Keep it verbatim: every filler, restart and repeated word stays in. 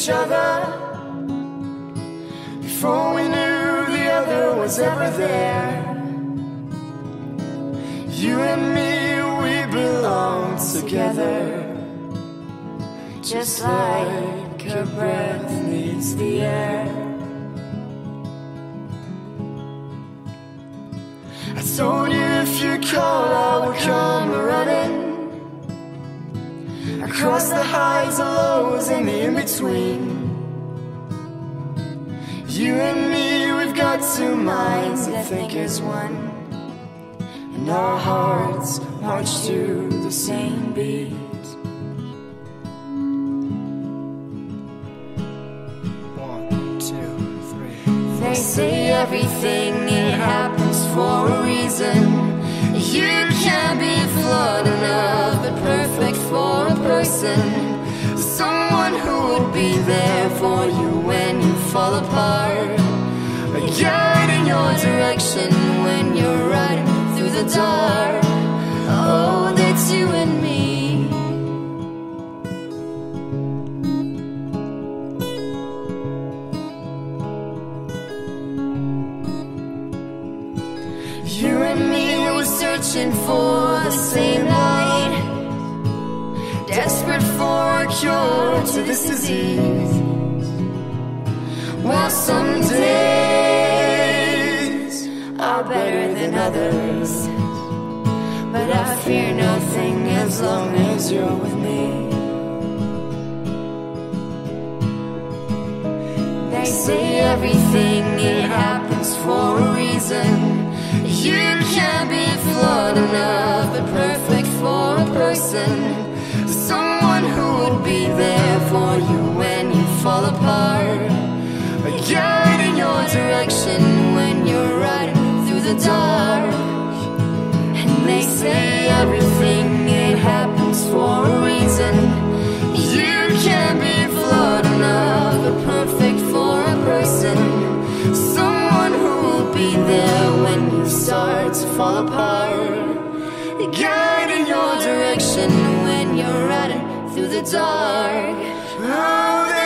each other before we knew the other was ever there. You and me, we belong together, just like a breath needs the air. I told you if you called I would come running, across the highs and lows and the in-between. You and me, we've got two minds that think as one, and our hearts march to the same beat. One, two, three. They say everything, it happens for a reason. You can't be flawed enough, but perfect for a person, someone who would be there for you when you fall apart, a guide in your direction when you're riding through the dark. Oh, that's you and me. You and me were searching for the same light, desperate for a cure to this disease. Well, some days are better than others, but I fear nothing as long as you're with me. They say everything, it happens for a reason. You can't be flawed enough, but perfect for a person, someone who would be there for you when you fall apart, a guide in your direction when you're riding through the dark. And they say everything, it happens for a reason. You can't be flawed enough, but perfect for a person, someone who will be there when you start to fall apart, a guide in your direction when you're riding through the dark. Oh,